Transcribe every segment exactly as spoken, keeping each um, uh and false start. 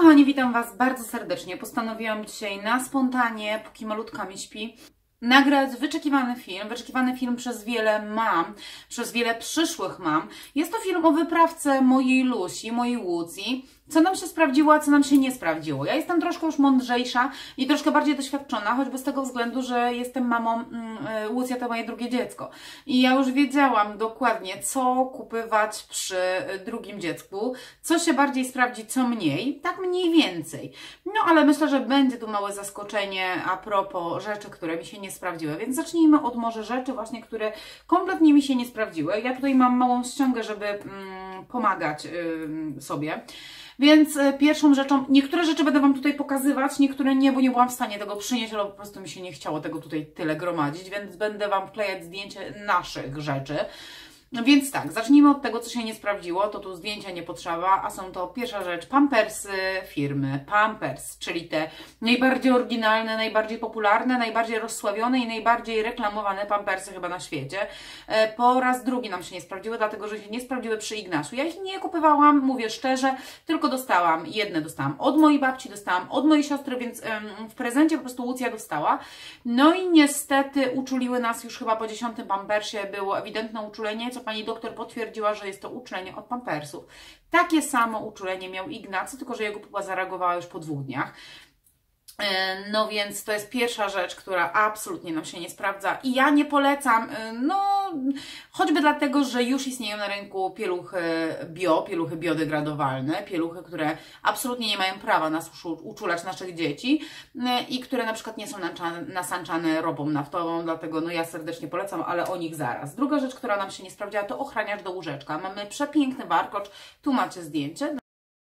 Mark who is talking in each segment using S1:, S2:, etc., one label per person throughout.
S1: kochani, witam Was bardzo serdecznie. Postanowiłam dzisiaj na spontanie, póki malutka mi śpi, nagrać wyczekiwany film, wyczekiwany film przez wiele mam, przez wiele przyszłych mam. Jest to film o wyprawce mojej Lusi, mojej Łucji. Co nam się sprawdziło, a co nam się nie sprawdziło. Ja jestem troszkę już mądrzejsza i troszkę bardziej doświadczona, choćby z tego względu, że jestem mamą, yy, Łucja to moje drugie dziecko. I ja już wiedziałam dokładnie, co kupywać przy drugim dziecku, co się bardziej sprawdzi, co mniej, tak mniej więcej. No ale myślę, że będzie tu małe zaskoczenie a propos rzeczy, które mi się nie sprawdziły. Więc zacznijmy od może rzeczy właśnie, które kompletnie mi się nie sprawdziły. Ja tutaj mam małą ściągę, żeby yy, pomagać yy, sobie. Więc pierwszą rzeczą, niektóre rzeczy będę Wam tutaj pokazywać, niektóre nie, bo nie byłam w stanie tego przynieść, ale po prostu mi się nie chciało tego tutaj tyle gromadzić, więc będę Wam wklejać zdjęcie naszych rzeczy. Więc tak, zacznijmy od tego, co się nie sprawdziło, to tu zdjęcia nie potrzeba, a są to pierwsza rzecz, pampersy firmy Pampers, czyli te najbardziej oryginalne, najbardziej popularne, najbardziej rozsławione i najbardziej reklamowane pampersy chyba na świecie. Po raz drugi nam się nie sprawdziły, dlatego że się nie sprawdziły przy Ignaciu. Ja ich nie kupowałam, mówię szczerze, tylko dostałam, jedne dostałam od mojej babci, dostałam od mojej siostry, więc w prezencie po prostu Łucja dostała. No i niestety uczuliły nas już chyba po dziesiątym pampersie, było ewidentne uczulenie, co pani doktor potwierdziła, że jest to uczulenie od pampersów. Takie samo uczulenie miał Ignacy, tylko że jego pupa zareagowała już po dwóch dniach. No więc to jest pierwsza rzecz, która absolutnie nam się nie sprawdza i ja nie polecam, no choćby dlatego, że już istnieją na rynku pieluchy bio, pieluchy biodegradowalne, pieluchy, które absolutnie nie mają prawa nas uczulać naszych dzieci i które na przykład nie są nasanczane ropą naftową, dlatego no ja serdecznie polecam, ale o nich zaraz. Druga rzecz, która nam się nie sprawdziła, to ochraniacz do łóżeczka. Mamy przepiękny warkocz, tu macie zdjęcie.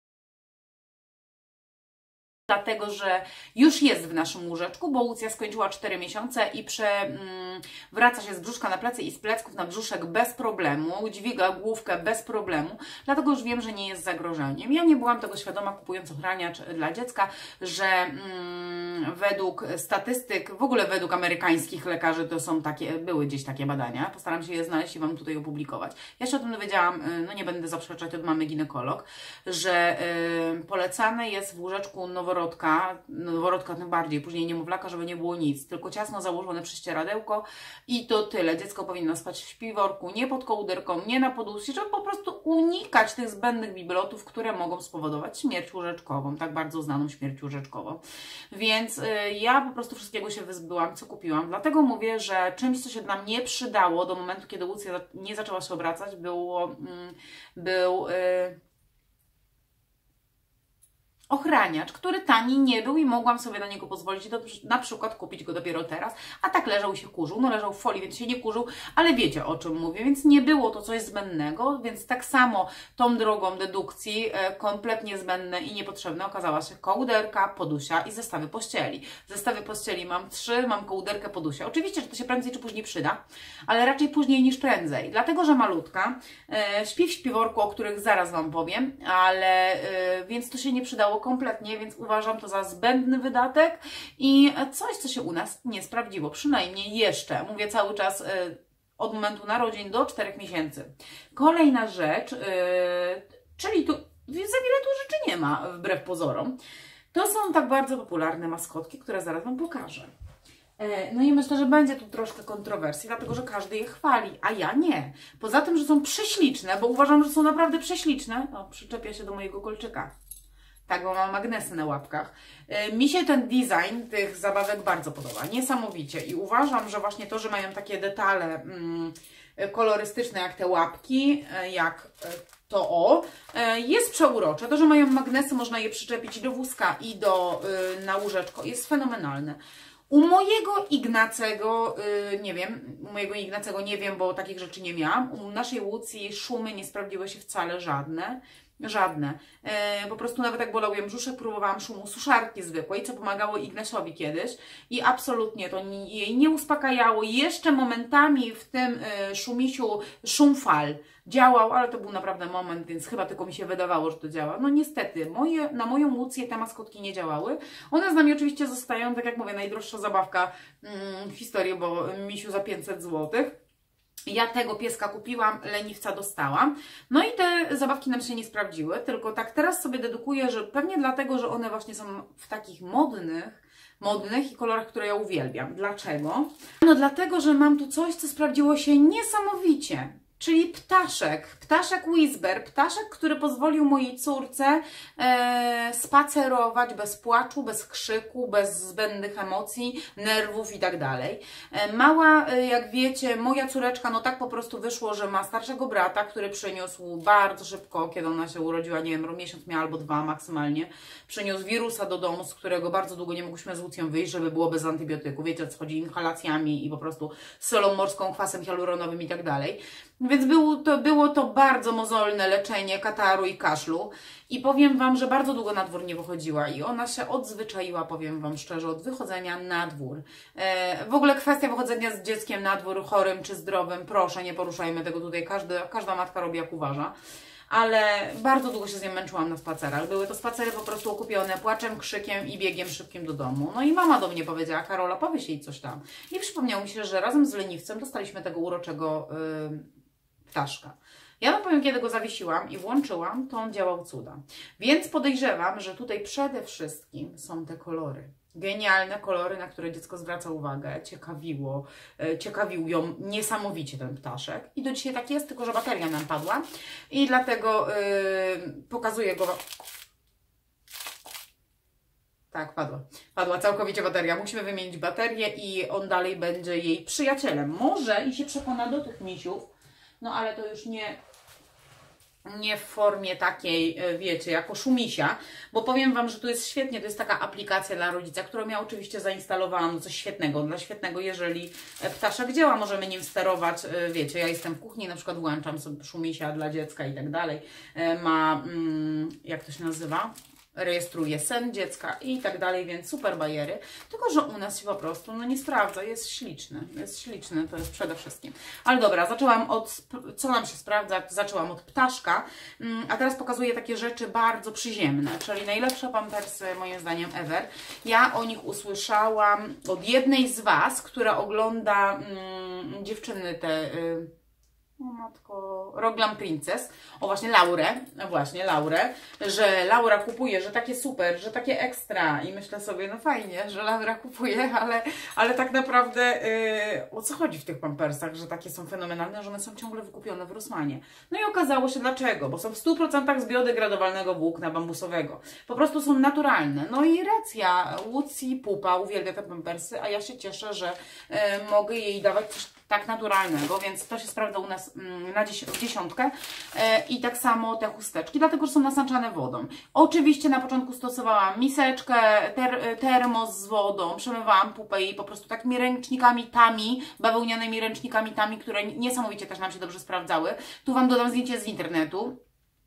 S1: Dlatego, że już jest w naszym łóżeczku, bo Łucja skończyła cztery miesiące i prze, mm, wraca się z brzuszka na plecy i z plecków na brzuszek bez problemu, dźwiga główkę bez problemu, dlatego już wiem, że nie jest zagrożeniem. Ja nie byłam tego świadoma, kupując ochraniacz dla dziecka, że mm, według statystyk, w ogóle według amerykańskich lekarzy to są takie, były gdzieś takie badania, postaram się je znaleźć i Wam tutaj opublikować. Ja się o tym dowiedziałam, no nie będę zaprzeczać, od mamy ginekolog, że yy, polecane jest w łóżeczku noworodka, noworodka tym bardziej, później niemowlaka, żeby nie było nic, tylko ciasno założone prześcieradełko i to tyle. Dziecko powinno spać w śpiworku, nie pod kołderką, nie na podłóżce, żeby po prostu unikać tych zbędnych bibelotów, które mogą spowodować śmierć łóżeczkową, tak bardzo znaną śmierć łóżeczkową. Więc y, ja po prostu wszystkiego się wyzbyłam, co kupiłam. Dlatego mówię, że czymś, co się nam nie przydało do momentu, kiedy Łucja nie zaczęła się obracać, było, mm, był... Y, ochraniacz, który tani nie był i mogłam sobie na niego pozwolić, do, na przykład kupić go dopiero teraz, a tak leżał i się kurzył, no leżał w folii, więc się nie kurzył, ale wiecie, o czym mówię, więc nie było to coś zbędnego, więc tak samo tą drogą dedukcji e, kompletnie zbędne i niepotrzebne okazała się kołderka, podusia i zestawy pościeli. Zestawy pościeli mam trzy, mam kołderkę, podusia. Oczywiście, że to się prędzej czy później przyda, ale raczej później niż prędzej, dlatego, że malutka e, śpi w śpiworku, o których zaraz Wam powiem, ale e, więc to się nie przydało kompletnie, więc uważam to za zbędny wydatek i coś, co się u nas nie sprawdziło, przynajmniej jeszcze, mówię cały czas y, od momentu narodzin do czterech miesięcy. Kolejna rzecz, y, czyli tu za wiele tu rzeczy nie ma, wbrew pozorom, to są tak bardzo popularne maskotki, które zaraz Wam pokażę. No i myślę, że będzie tu troszkę kontrowersji, dlatego że każdy je chwali, a ja nie. Poza tym, że są prześliczne, bo uważam, że są naprawdę prześliczne. O, przyczepia się do mojego kolczyka. Tak, bo mam magnesy na łapkach. Mi się ten design tych zabawek bardzo podoba, niesamowicie. I uważam, że właśnie to, że mają takie detale mm, kolorystyczne jak te łapki, jak to o, jest przeurocze. To, że mają magnesy, można je przyczepić do wózka i do, na łóżeczko, jest fenomenalne. U mojego Ignacego, yy, nie wiem, u mojego Ignacego nie wiem, bo takich rzeczy nie miałam. U naszej Łucji szumy nie sprawdziły się wcale żadne. Żadne. E, po prostu nawet jak bolał ją brzuszek, próbowałam szumu suszarki zwykłej, co pomagało Ignasiowi kiedyś i absolutnie to jej nie uspokajało. Jeszcze momentami w tym e, szumisiu szum fal działał, ale to był naprawdę moment, więc chyba tylko mi się wydawało, że to działa. No niestety, moje, na moją Łucję te maskotki nie działały. One z nami oczywiście zostają, tak jak mówię, najdroższa zabawka mm, w historii, bo misiu za pięćset złotych. Ja tego pieska kupiłam, leniwca dostałam. No i te zabawki nam się nie sprawdziły, tylko tak teraz sobie dedukuję, że pewnie dlatego, że one właśnie są w takich modnych, modnych i kolorach, które ja uwielbiam. Dlaczego? No dlatego, że mam tu coś, co sprawdziło się niesamowicie. Czyli ptaszek, ptaszek Whisper, ptaszek, który pozwolił mojej córce e, spacerować bez płaczu, bez krzyku, bez zbędnych emocji, nerwów i tak dalej. E, mała, e, jak wiecie, moja córeczka, no tak po prostu wyszło, że ma starszego brata, który przyniósł bardzo szybko, kiedy ona się urodziła, nie wiem, miesiąc miała albo dwa maksymalnie, przyniósł wirusa do domu, z którego bardzo długo nie mogłyśmy z Łucją wyjść, żeby było bez antybiotyku. Wiecie, co chodzi, inhalacjami i po prostu solą morską, kwasem hialuronowym i tak dalej. Więc było to, było to bardzo mozolne leczenie kataru i kaszlu i powiem Wam, że bardzo długo na dwór nie wychodziła i ona się odzwyczaiła, powiem Wam szczerze, od wychodzenia na dwór. E, w ogóle kwestia wychodzenia z dzieckiem na dwór, chorym czy zdrowym, proszę, nie poruszajmy tego tutaj, Każdy, każda matka robi jak uważa. Ale bardzo długo się z nią męczyłam na spacerach. Były to spacery po prostu okupione płaczem, krzykiem i biegiem szybkim do domu. No i mama do mnie powiedziała: Karola, powiedz jej coś tam. I przypomniało mi się, że razem z leniwcem dostaliśmy tego uroczego yy, ptaszka. Ja wam powiem, kiedy go zawiesiłam i włączyłam, to on działał cuda. Więc podejrzewam, że tutaj przede wszystkim są te kolory. Genialne kolory, na które dziecko zwraca uwagę. Ciekawiło, ciekawił ją niesamowicie ten ptaszek. I do dzisiaj tak jest, tylko że bateria nam padła. I dlatego yy, pokazuję go. Tak, padła. Padła całkowicie bateria. Musimy wymienić baterię i on dalej będzie jej przyjacielem. Może i się przekona do tych misiów, no ale to już nie... nie w formie takiej, wiecie, jako szumisia, bo powiem Wam, że tu jest świetnie, to jest taka aplikacja dla rodzica, którą ja oczywiście zainstalowałam, no coś świetnego, dla świetnego, jeżeli ptaszek działa, możemy nim sterować, wiecie, ja jestem w kuchni, na przykład włączam sobie szumisia dla dziecka i tak dalej, ma, jak to się nazywa? Rejestruje sen dziecka i tak dalej, więc super bajery, tylko że u nas się po prostu no nie sprawdza, jest śliczny, jest śliczny, to jest przede wszystkim. Ale dobra, zaczęłam od, co nam się sprawdza, zaczęłam od ptaszka, a teraz pokazuję takie rzeczy bardzo przyziemne, czyli najlepsze pampersy moim zdaniem ever. Ja o nich usłyszałam od jednej z Was, która ogląda mm, dziewczyny te... Y O matko, Roglam Princess, o właśnie Laurę, właśnie Laurę, że Laura kupuje, że takie super, że takie ekstra i myślę sobie, no fajnie, że Laura kupuje, ale, ale tak naprawdę yy, o co chodzi w tych pampersach, że takie są fenomenalne, że one są ciągle wykupione w Rossmanie. No i okazało się dlaczego, bo są w stu procentach z biodegradowalnego włókna bambusowego, po prostu są naturalne. No i racja, Łucji pupa uwielbia te pampersy, a ja się cieszę, że yy, mogę jej dawać coś tak naturalnego, więc to się sprawdza u nas na dzies w dziesiątkę e, i tak samo te chusteczki, dlatego że są nasaczane wodą. Oczywiście na początku stosowałam miseczkę, ter termos z wodą, przemywałam pupę i po prostu takimi ręcznikami tami, bawełnianymi ręcznikami tami, które niesamowicie też nam się dobrze sprawdzały. Tu Wam dodam zdjęcie z internetu.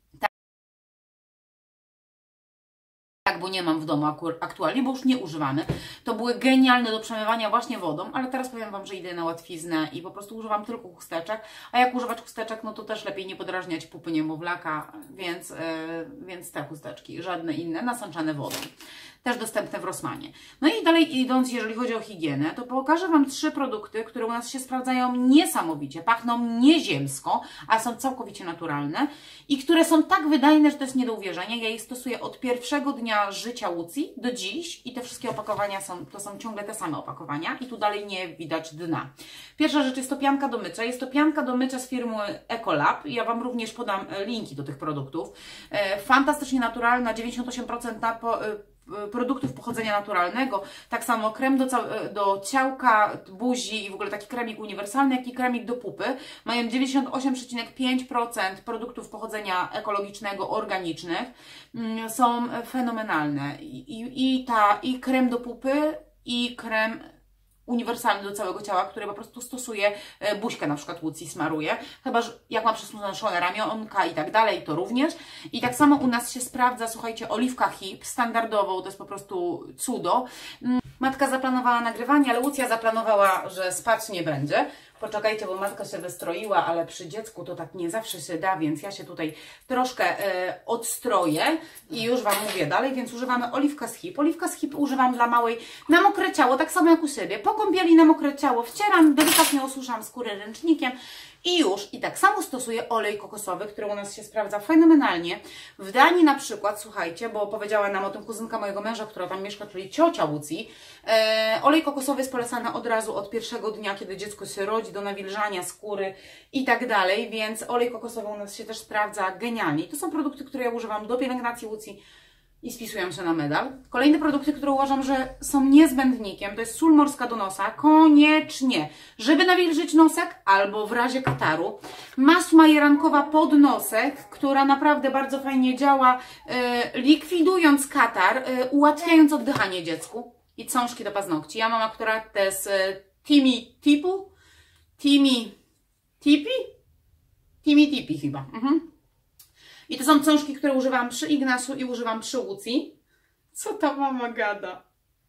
S1: Tak, bo nie mam w domu aktualnie, bo już nie używamy. To były genialne do przemywania właśnie wodą, ale teraz powiem Wam, że idę na łatwiznę i po prostu używam tylko chusteczek, a jak używać chusteczek, no to też lepiej nie podrażniać pupy niemowlaka, więc, yy, więc te chusteczki, żadne inne, nasączane wodą. Też dostępne w Rossmanie. No i dalej idąc, jeżeli chodzi o higienę, to pokażę Wam trzy produkty, które u nas się sprawdzają niesamowicie, pachną nieziemsko, a są całkowicie naturalne i które są tak wydajne, że to jest nie do uwierzenia. Ja je stosuję od pierwszego dnia życia Łucji do dziś i te wszystkie opakowania są, to są ciągle te same opakowania i tu dalej nie widać dna. Pierwsza rzecz jest to pianka do mycia. Jest to pianka do mycia z firmy Ecolab. Ja Wam również podam linki do tych produktów. Fantastycznie naturalna, dziewięćdziesiąt osiem procent na po, produktów pochodzenia naturalnego, tak samo krem do, do ciałka, buzi i w ogóle taki kremik uniwersalny, jak i kremik do pupy mają dziewięćdziesiąt osiem przecinek pięć procent produktów pochodzenia ekologicznego, organicznych, są fenomenalne i, i, ta, i krem do pupy i krem uniwersalny do całego ciała, który po prostu stosuje, buźkę na przykład Łucji smaruje, chyba że jak ma przesunięte ramionka i tak dalej, to również. I tak samo u nas się sprawdza, słuchajcie, oliwka hip, standardowo, to jest po prostu cudo. Matka zaplanowała nagrywanie, ale Łucja zaplanowała, że spać nie będzie. Poczekajcie, bo matka się wystroiła, ale przy dziecku to tak nie zawsze się da, więc ja się tutaj troszkę e, odstroję i już Wam mówię dalej, więc używamy oliwka z hip. Oliwka z hip używam dla małej na mokre ciało, tak samo jak u siebie, po kąpieli na mokre ciało wcieram, delikatnie osuszam skórę ręcznikiem i już. I tak samo stosuję olej kokosowy, który u nas się sprawdza fenomenalnie. W Danii na przykład, słuchajcie, bo powiedziała nam o tym kuzynka mojego męża, która tam mieszka, czyli ciocia Łucji. E, olej kokosowy jest polecany od razu od pierwszego dnia, kiedy dziecko się rodzi, do nawilżania skóry i tak dalej, więc olej kokosowy u nas się też sprawdza genialnie. I to są produkty, które ja używam do pielęgnacji Łucji i spisują się na medal. Kolejne produkty, które uważam, że są niezbędnikiem, to jest sól morska do nosa, koniecznie, żeby nawilżyć nosek albo w razie kataru. Maść majerankowa pod nosek, która naprawdę bardzo fajnie działa, yy, likwidując katar, yy, ułatwiając oddychanie dziecku. I cążki do paznokci. Ja mam akurat te z yy, Timi Tipu, Timi Tipi? Timi Tipi chyba. Mhm. I to są cążki, które używam przy Ignasiu i używam przy Łucji. Co ta mama gada?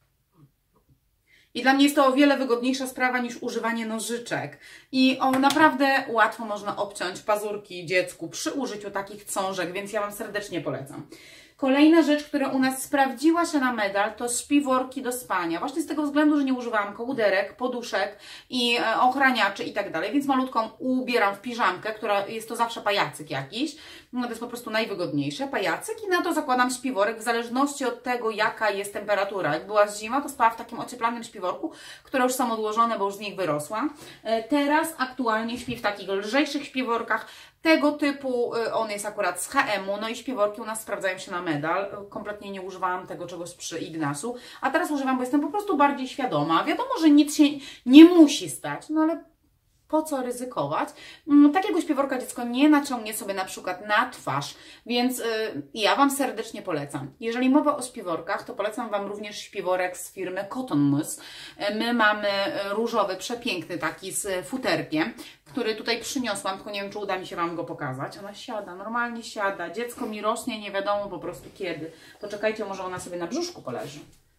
S1: I dla mnie jest to o wiele wygodniejsza sprawa niż używanie nożyczek. I o, naprawdę łatwo można obciąć pazurki dziecku przy użyciu takich cążek, więc ja Wam serdecznie polecam. Kolejna rzecz, która u nas sprawdziła się na medal, to śpiworki do spania. Właśnie z tego względu, że nie używałam kołderek, poduszek i e, ochraniaczy i tak dalej, więc malutką ubieram w piżamkę, która jest to zawsze pajacyk jakiś. No to jest po prostu najwygodniejsze, pajacyk, i na to zakładam śpiworek w zależności od tego, jaka jest temperatura. Jak była zima, to spała w takim ocieplanym śpiworku, które już są odłożone, bo już z nich wyrosła. E, teraz aktualnie śpi w takich lżejszych śpiworkach, tego typu. On jest akurat z H and M-u, no i śpiworki u nas sprawdzają się na medal. Kompletnie nie używałam tego czegoś przy Ignasu, a teraz używam, bo jestem po prostu bardziej świadoma. Wiadomo, że nic się nie musi stać, no ale po co ryzykować? Takiego śpiworka dziecko nie naciągnie sobie na przykład na twarz, więc yy, ja Wam serdecznie polecam. Jeżeli mowa o śpiworkach, to polecam Wam również śpiworek z firmy Cotton Mousse. My mamy różowy, przepiękny taki z futerkiem, który tutaj przyniosłam, tylko nie wiem, czy uda mi się Wam go pokazać. Ona siada, normalnie siada, dziecko mi rośnie, nie wiadomo po prostu kiedy. Poczekajcie, może ona sobie na brzuszku poleży.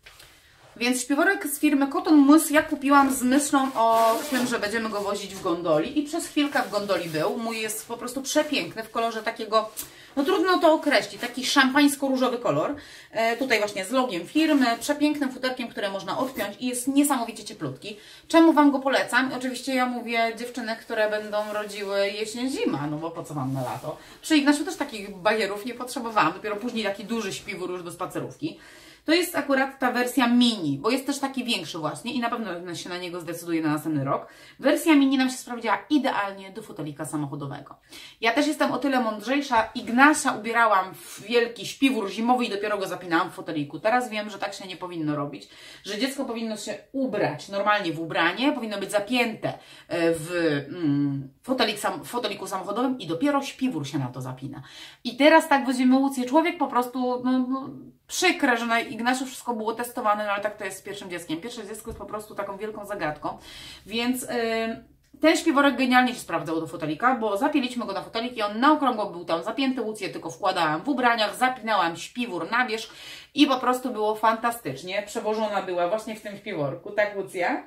S1: Więc śpiworek z firmy Cotton Mousse ja kupiłam z myślą o tym, że będziemy go wozić w gondoli, i przez chwilkę w gondoli był. Mój jest po prostu przepiękny, w kolorze takiego, no trudno to określić, taki szampańsko-różowy kolor. E, tutaj właśnie z logiem firmy, przepięknym futerkiem, które można odpiąć i jest niesamowicie cieplutki. Czemu Wam go polecam? Oczywiście ja mówię dziewczyny, które będą rodziły jesień-zima, no bo po co Wam na lato? Przy Ignasiu też takich bajerów nie potrzebowałam, dopiero później taki duży śpiwór już do spacerówki. To jest akurat ta wersja mini, bo jest też taki większy właśnie i na pewno się na niego zdecyduje na następny rok. Wersja mini nam się sprawdziła idealnie do fotelika samochodowego. Ja też jestem o tyle mądrzejsza. Ignasia ubierałam w wielki śpiwór zimowy i dopiero go zapinałam w foteliku. Teraz wiem, że tak się nie powinno robić, że dziecko powinno się ubrać normalnie w ubranie, powinno być zapięte w mm, fotelik sam, foteliku samochodowym i dopiero śpiwór się na to zapina. I teraz tak wozimy Łucję. Człowiek po prostu, no, no przykre, że na Ignasiu wszystko było testowane, no ale tak to jest z pierwszym dzieckiem. Pierwsze dziecko jest po prostu taką wielką zagadką, więc yy, ten śpiworek genialnie się sprawdzał do fotelika, bo zapięliśmy go na fotelik i on na okrągło był tam zapięty. Łucję tylko wkładałam w ubraniach, zapinałam śpiwór na wierzch i po prostu było fantastycznie. Przewożona była właśnie w tym śpiworku, tak Łucja?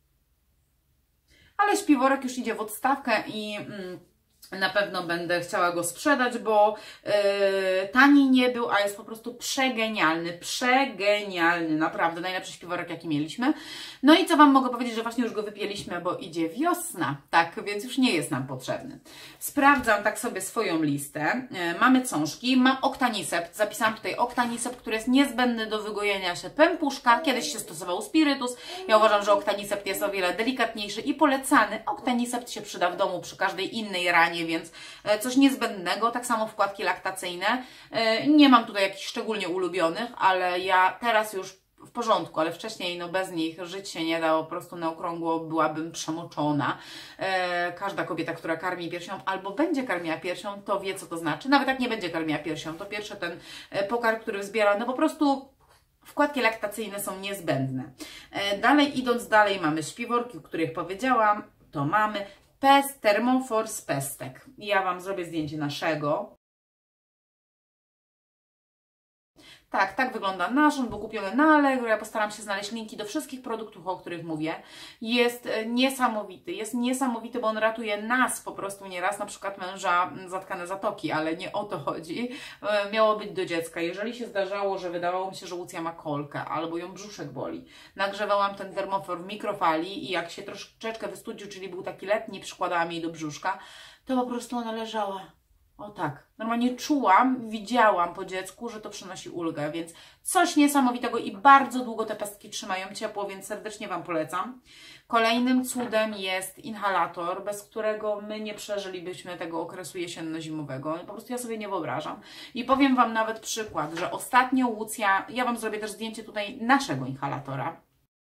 S1: Ale śpiworek już idzie w odstawkę i mm, na pewno będę chciała go sprzedać, bo yy, tani nie był, a jest po prostu przegenialny, przegenialny, naprawdę najlepszy śpiworek jaki mieliśmy. No i co Wam mogę powiedzieć, że właśnie już go wypięliśmy, bo idzie wiosna, tak, więc już nie jest nam potrzebny. Sprawdzam tak sobie swoją listę. Yy, mamy cążki, mam Octanicept, zapisałam tutaj Octanicept, który jest niezbędny do wygojenia się pępuszka. Kiedyś się stosował spirytus. Ja uważam, że Octanicept jest o wiele delikatniejszy i polecany. Octanicept się przyda w domu przy każdej innej ranie, więc coś niezbędnego. Tak samo wkładki laktacyjne. Nie mam tutaj jakichś szczególnie ulubionych, ale ja teraz już w porządku, ale wcześniej no bez nich żyć się nie da, po prostu na okrągło byłabym przemoczona. Każda kobieta, która karmi piersią albo będzie karmiła piersią, to wie, co to znaczy. Nawet jak nie będzie karmiła piersią, to pierwszy ten pokarm, który zbiera, no po prostu wkładki laktacyjne są niezbędne. Dalej, idąc dalej, mamy śpiworki, o których powiedziałam, to mamy Pest, Thermoforce Pestek. Ja Wam zrobię zdjęcie naszego. Tak, tak wygląda nasz, on był kupiony na Allegro, ja postaram się znaleźć linki do wszystkich produktów, o których mówię. Jest niesamowity, jest niesamowity, bo on ratuje nas po prostu nieraz, na przykład męża zatkane zatoki, ale nie o to chodzi. Miało być do dziecka. Jeżeli się zdarzało, że wydawało mi się, że Łucja ma kolkę albo ją brzuszek boli, nagrzewałam ten termofor w mikrofali i jak się troszeczkę wystudził, czyli był taki letni, przykładałam jej do brzuszka, to po prostu ona leżała. O tak, normalnie czułam, widziałam po dziecku, że to przynosi ulgę, więc coś niesamowitego i bardzo długo te pestki trzymają ciepło, więc serdecznie Wam polecam. Kolejnym cudem jest inhalator, bez którego my nie przeżylibyśmy tego okresu jesienno-zimowego. Po prostu ja sobie nie wyobrażam. I powiem Wam nawet przykład, że ostatnio Łucja, ja Wam zrobię też zdjęcie tutaj naszego inhalatora.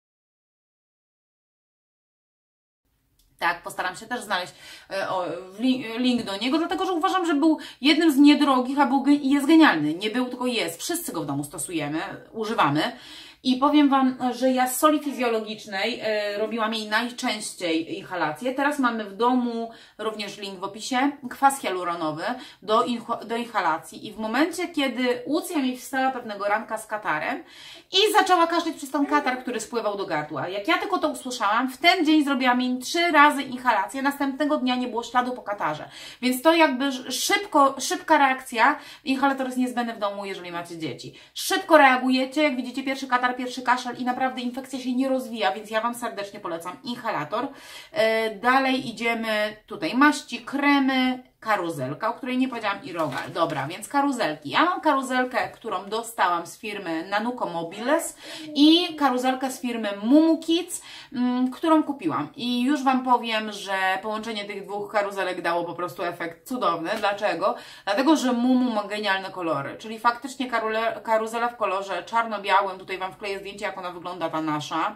S1: Tak, postaram się też znaleźć e, o, li, link do niego, dlatego że uważam, że był jednym z niedrogich, a był i jest genialny. Nie był, tylko jest. Wszyscy go w domu stosujemy, używamy. I powiem Wam, że ja z soli fizjologicznej e, robiłam jej najczęściej inhalację. Teraz mamy w domu, również link w opisie, kwas hialuronowy do, do inhalacji. I w momencie, kiedy Łucja mi wstała pewnego ranka z katarem i zaczęła kaszleć przez ten katar, który spływał do gardła. Jak ja tylko to usłyszałam, w ten dzień zrobiłam jej trzy razy inhalację, następnego dnia nie było śladu po katarze. Więc to jakby szybko, szybka reakcja. Inhalator jest niezbędny w domu, jeżeli macie dzieci. Szybko reagujecie, jak widzicie pierwszy katar, pierwszy kaszel i naprawdę infekcja się nie rozwija, więc ja Wam serdecznie polecam inhalator. Dalej idziemy tutaj maści, kremy, karuzelka, o której nie powiedziałam i rogal. Dobra, więc karuzelki. Ja mam karuzelkę, którą dostałam z firmy Nanuco Mobiles i karuzelkę z firmy Mumu Kids, m, którą kupiłam. I już Wam powiem, że połączenie tych dwóch karuzelek dało po prostu efekt cudowny. Dlaczego? Dlatego, że Mumu ma genialne kolory, czyli faktycznie karule, karuzela w kolorze czarno-białym. Tutaj Wam wkleję zdjęcie, jak ona wygląda, ta nasza.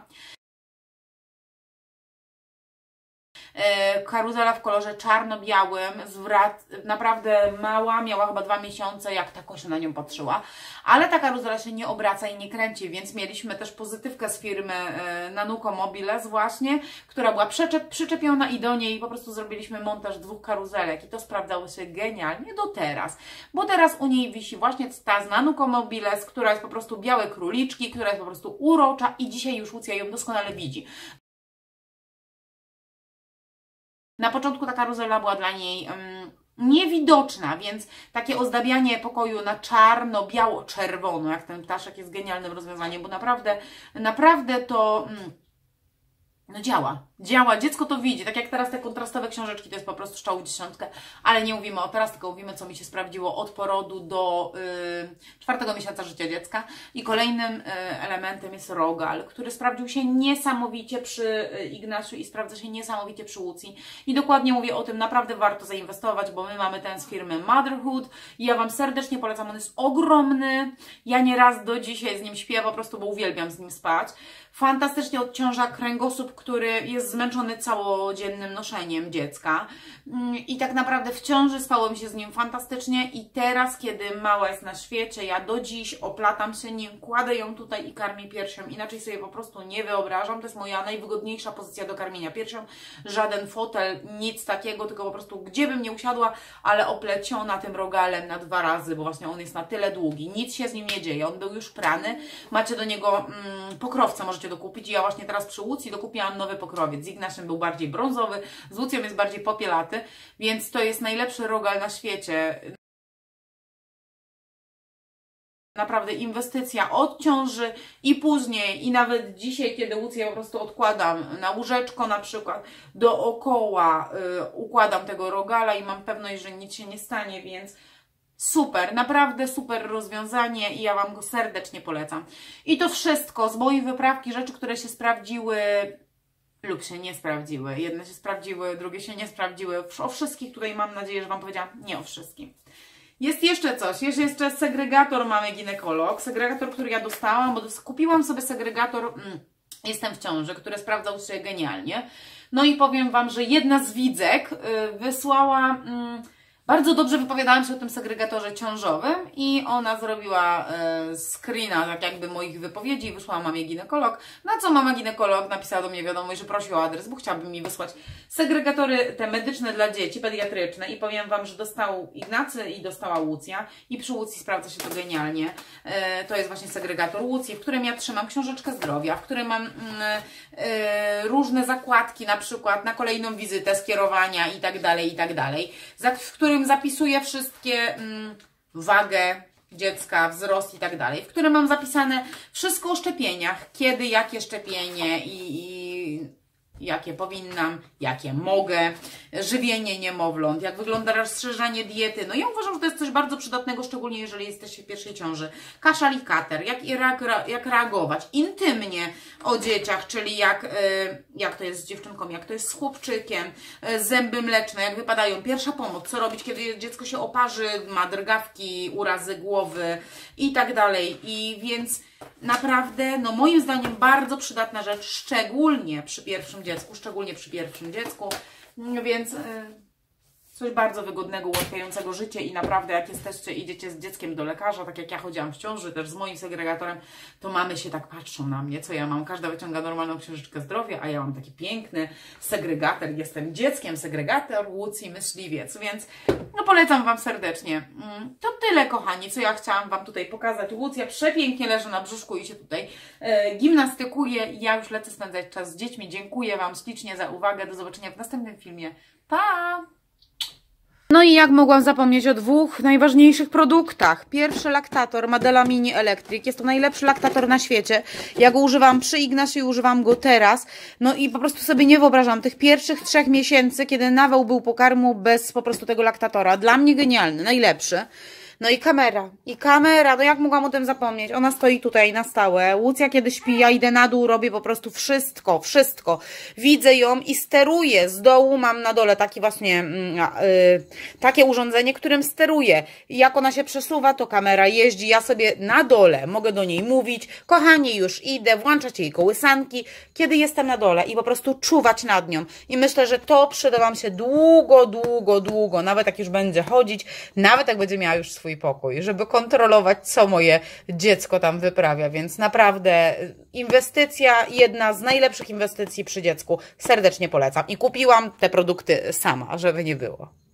S1: Karuzela w kolorze czarno-białym, zwrat, naprawdę mała, miała chyba dwa miesiące, jak tako się na nią patrzyła, ale ta karuzela się nie obraca i nie kręci, więc mieliśmy też pozytywkę z firmy Nanuco Mobiles właśnie, która była przyczep, przyczepiona i do niej po prostu zrobiliśmy montaż dwóch karuzelek i to sprawdzało się genialnie do teraz, bo teraz u niej wisi właśnie ta z Nanuco Mobiles, która jest po prostu białe króliczki, która jest po prostu urocza i dzisiaj już Łucja ją doskonale widzi. Na początku ta karuzela była dla niej um, niewidoczna, więc takie ozdabianie pokoju na czarno, biało, czerwono, jak ten ptaszek, jest genialnym rozwiązaniem, bo naprawdę, naprawdę to um, no działa. Działa, dziecko to widzi, tak jak teraz te kontrastowe książeczki, to jest po prostu strzał w dziesiątkę, ale nie mówimy o teraz, tylko mówimy, co mi się sprawdziło od porodu do yy, czwartego miesiąca życia dziecka. I kolejnym yy, elementem jest rogal, który sprawdził się niesamowicie przy yy, Ignaciu i sprawdza się niesamowicie przy Łucji. I dokładnie mówię o tym, naprawdę warto zainwestować, bo my mamy ten z firmy Motherhood i ja Wam serdecznie polecam, on jest ogromny. Ja nieraz do dzisiaj z nim śpię, po prostu, bo uwielbiam z nim spać. Fantastycznie odciąża kręgosłup, który jest zmęczony całodziennym noszeniem dziecka i tak naprawdę w ciąży spało mi się z nim fantastycznie i teraz, kiedy mała jest na świecie, ja do dziś oplatam się nim, kładę ją tutaj i karmię piersią, inaczej sobie po prostu nie wyobrażam, to jest moja najwygodniejsza pozycja do karmienia piersią, żaden fotel, nic takiego, tylko po prostu gdzie bym nie usiadła, ale opleciona tym rogalem na dwa razy, bo właśnie on jest na tyle długi, nic się z nim nie dzieje, on był już prany, macie do niego mm, pokrowca, możecie dokupić i ja właśnie teraz przy Łucji dokupiłam nowy pokrowiec. Z Ignaciem był bardziej brązowy, z Łucją jest bardziej popielaty, więc to jest najlepszy rogal na świecie. Naprawdę inwestycja od ciąży i później i nawet dzisiaj, kiedy Łucję po prostu odkładam na łóżeczko na przykład, dookoła yy, układam tego rogala i mam pewność, że nic się nie stanie, więc super, naprawdę super rozwiązanie i ja Wam go serdecznie polecam. I to wszystko z mojej wyprawki, rzeczy, które się sprawdziły lub się nie sprawdziły. Jedne się sprawdziły, drugie się nie sprawdziły. O wszystkich tutaj mam nadzieję, że Wam powiedziałam, nie o wszystkim. Jest jeszcze coś, jest jeszcze segregator mamy ginekolog, segregator, który ja dostałam, bo kupiłam sobie segregator, mm, jestem w ciąży, który sprawdzał się genialnie. No i powiem Wam, że jedna z widzek yy, wysłała... Yy, Bardzo dobrze wypowiadałam się o tym segregatorze ciążowym i ona zrobiła e, screena, tak jakby moich wypowiedzi, wysłała mamie ginekolog, na co mama ginekolog napisała do mnie wiadomość, że prosi o adres, bo chciałaby mi wysłać segregatory te medyczne dla dzieci, pediatryczne i powiem Wam, że dostał Ignacy i dostała Łucja i przy Łucji sprawdza się to genialnie. E, to jest właśnie segregator Łucji, w którym ja trzymam książeczkę zdrowia, w którym mam mm, e, różne zakładki, na przykład na kolejną wizytę, skierowania i tak dalej, i tak dalej, w którym zapisuję wszystkie mm, wagę dziecka, wzrost i tak dalej, w którym mam zapisane wszystko o szczepieniach, kiedy, jakie szczepienie i, i jakie powinnam, jakie mogę, żywienie niemowląt, jak wygląda rozszerzanie diety. No ja uważam, że to jest coś bardzo przydatnego, szczególnie jeżeli jesteście w pierwszej ciąży. Kaszal i kater, jak, jak reagować intymnie o dzieciach, czyli jak, jak to jest z dziewczynką, jak to jest z chłopczykiem, zęby mleczne, jak wypadają, pierwsza pomoc, co robić, kiedy dziecko się oparzy, ma drgawki, urazy głowy i tak dalej. I więc naprawdę, no moim zdaniem bardzo przydatna rzecz, szczególnie przy pierwszym dziecku, szczególnie przy pierwszym dziecku, więc yy, coś bardzo wygodnego, ułatwiającego życie i naprawdę jak jesteście, idziecie z dzieckiem do lekarza, tak jak ja chodziłam w ciąży, też z moim segregatorem, to mamy się tak patrzą na mnie, co ja mam, każda wyciąga normalną książeczkę zdrowia, a ja mam taki piękny segregator, jestem dzieckiem, segregator, Łucji, myśliwiec, więc no polecam Wam serdecznie. To tyle, kochani, co ja chciałam Wam tutaj pokazać. Łucja przepięknie leży na brzuszku i się tutaj e, gimnastykuje. Ja już lecę spędzać czas z dziećmi. Dziękuję Wam ślicznie za uwagę. Do zobaczenia w następnym filmie. Pa! No i jak mogłam zapomnieć o dwóch najważniejszych produktach. Pierwszy laktator Madela Mini Electric. Jest to najlepszy laktator na świecie. Ja go używam przy Ignasie i używam go teraz. No i po prostu sobie nie wyobrażam tych pierwszych trzech miesięcy, kiedy Naweł był po karmu bez po prostu tego laktatora. Dla mnie genialny, najlepszy. No i kamera, i kamera, no jak mogłam o tym zapomnieć? Ona stoi tutaj na stałe. Łucja kiedy śpi, ja idę na dół, robię po prostu wszystko, wszystko. Widzę ją i steruję. Z dołu mam na dole taki właśnie, yy, takie urządzenie, którym steruję. I jak ona się przesuwa, to kamera jeździ. Ja sobie na dole mogę do niej mówić. Kochani, już idę, włączać jej kołysanki, kiedy jestem na dole i po prostu czuwać nad nią. I myślę, że to przyda Wam się długo, długo, długo. Nawet jak już będzie chodzić, nawet jak będzie miała już swój pokój, żeby kontrolować, co moje dziecko tam wyprawia, więc naprawdę inwestycja, jedna z najlepszych inwestycji przy dziecku, serdecznie polecam i kupiłam te produkty sama, żeby nie było.